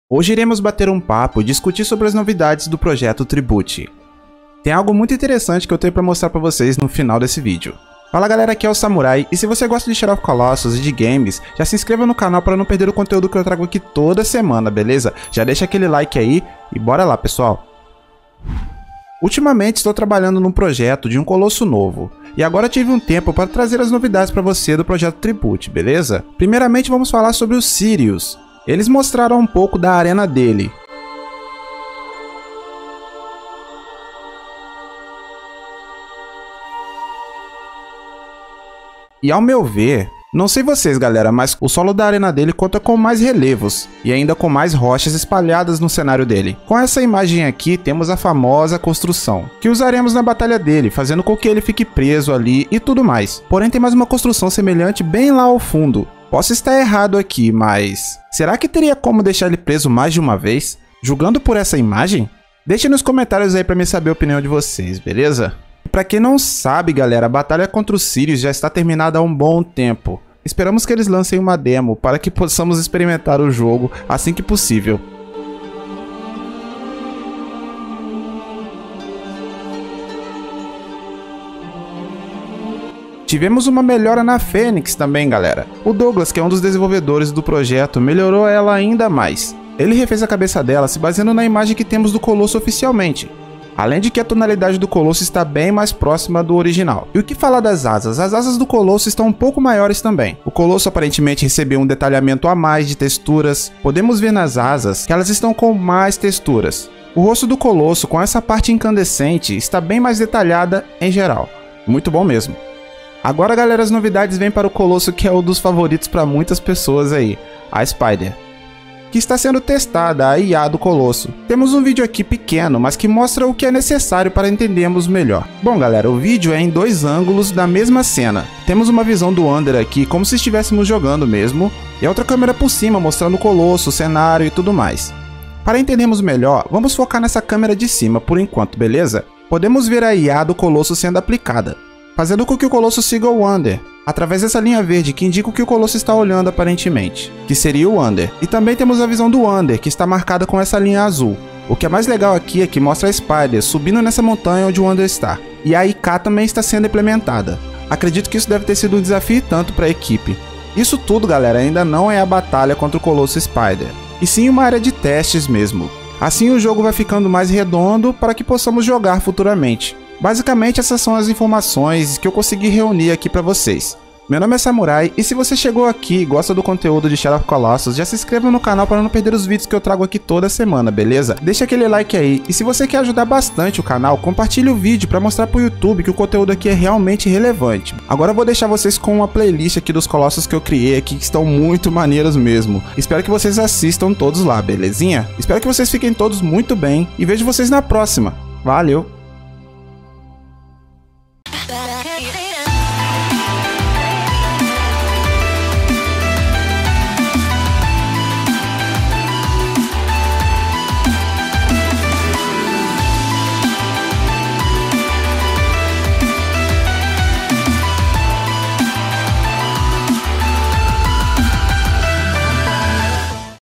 Hoje iremos bater um papo e discutir sobre as novidades do projeto Tribute. Tem algo muito interessante que eu tenho para mostrar para vocês no final desse vídeo. Fala galera, aqui é o Samurai, e se você gosta de Shadow of Colossus e de games, já se inscreva no canal para não perder o conteúdo que eu trago aqui toda semana, beleza? Já deixa aquele like aí e bora lá, pessoal! Ultimamente estou trabalhando num projeto de um colosso novo, e agora tive um tempo para trazer as novidades para você do projeto Tribute, beleza? Primeiramente vamos falar sobre o Sirius. Eles mostraram um pouco da arena dele. E ao meu ver, não sei vocês galera, mas o solo da arena dele conta com mais relevos e ainda com mais rochas espalhadas no cenário dele. Com essa imagem aqui temos a famosa construção, que usaremos na batalha dele, fazendo com que ele fique preso ali e tudo mais. Porém tem mais uma construção semelhante bem lá ao fundo. Posso estar errado aqui, mas será que teria como deixar ele preso mais de uma vez? Julgando por essa imagem? Deixe nos comentários aí pra me saber a opinião de vocês, beleza? Pra quem não sabe, galera, a batalha contra os Sirius já está terminada há um bom tempo. Esperamos que eles lancem uma demo para que possamos experimentar o jogo assim que possível. Tivemos uma melhora na Fênix também, galera. O Douglas, que é um dos desenvolvedores do projeto, melhorou ela ainda mais. Ele refez a cabeça dela se baseando na imagem que temos do Colosso oficialmente. Além de que a tonalidade do Colosso está bem mais próxima do original. E o que falar das asas? As asas do Colosso estão um pouco maiores também. O Colosso aparentemente recebeu um detalhamento a mais de texturas. Podemos ver nas asas que elas estão com mais texturas. O rosto do Colosso com essa parte incandescente está bem mais detalhada em geral. Muito bom mesmo. Agora galera, as novidades vêm para o Colosso, que é um dos favoritos para muitas pessoas aí, a Spider, que está sendo testada, a IA do Colosso. Temos um vídeo aqui pequeno, mas que mostra o que é necessário para entendermos melhor. Bom galera, o vídeo é em dois ângulos da mesma cena. Temos uma visão do Under aqui, como se estivéssemos jogando mesmo, e a outra câmera por cima, mostrando o Colosso, o cenário e tudo mais. Para entendermos melhor, vamos focar nessa câmera de cima por enquanto, beleza? Podemos ver a IA do Colosso sendo aplicada, fazendo com que o Colosso siga o Under, através dessa linha verde que indica o que o Colosso está olhando aparentemente, que seria o Under. E também temos a visão do Under, que está marcada com essa linha azul. O que é mais legal aqui é que mostra a Spider subindo nessa montanha onde o Under está. E a IK também está sendo implementada. Acredito que isso deve ter sido um desafio tanto para a equipe. Isso tudo, galera, ainda não é a batalha contra o Colosso Spider, e sim uma área de testes mesmo. Assim o jogo vai ficando mais redondo para que possamos jogar futuramente. Basicamente essas são as informações que eu consegui reunir aqui para vocês. Meu nome é Samurai, e se você chegou aqui e gosta do conteúdo de Shadow of Colossus, já se inscreva no canal para não perder os vídeos que eu trago aqui toda semana, beleza? Deixa aquele like aí, e se você quer ajudar bastante o canal, compartilhe o vídeo para mostrar pro YouTube que o conteúdo aqui é realmente relevante. Agora eu vou deixar vocês com uma playlist aqui dos Colossus que eu criei aqui, que estão muito maneiros mesmo. Espero que vocês assistam todos lá, belezinha? Espero que vocês fiquem todos muito bem, e vejo vocês na próxima. Valeu!